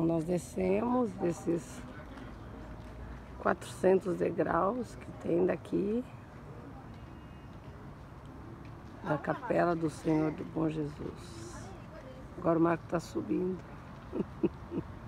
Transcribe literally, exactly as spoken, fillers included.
Então nós descemos desses quatrocentos degraus que tem daqui da Capela do Senhor do Bom Jesus. Agora o Marco está subindo.